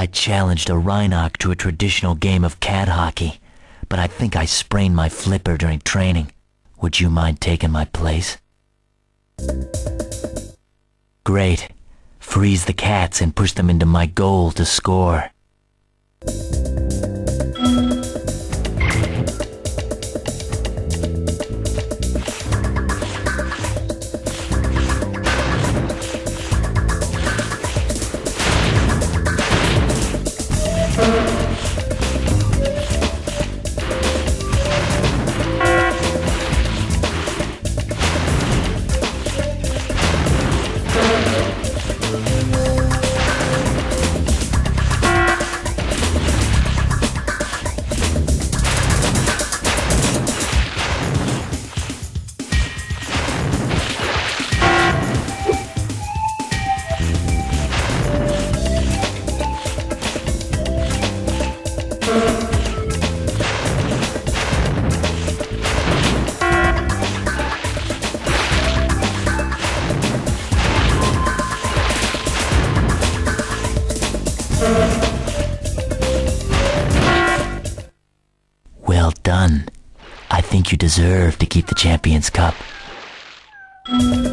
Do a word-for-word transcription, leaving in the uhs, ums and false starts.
I challenged a Rhinoc to a traditional game of cat hockey, but I think I sprained my flipper during training. Would you mind taking my place? Great. Freeze the cats and push them into my goal to score. Well done. I think you deserve to keep the Champions Cup.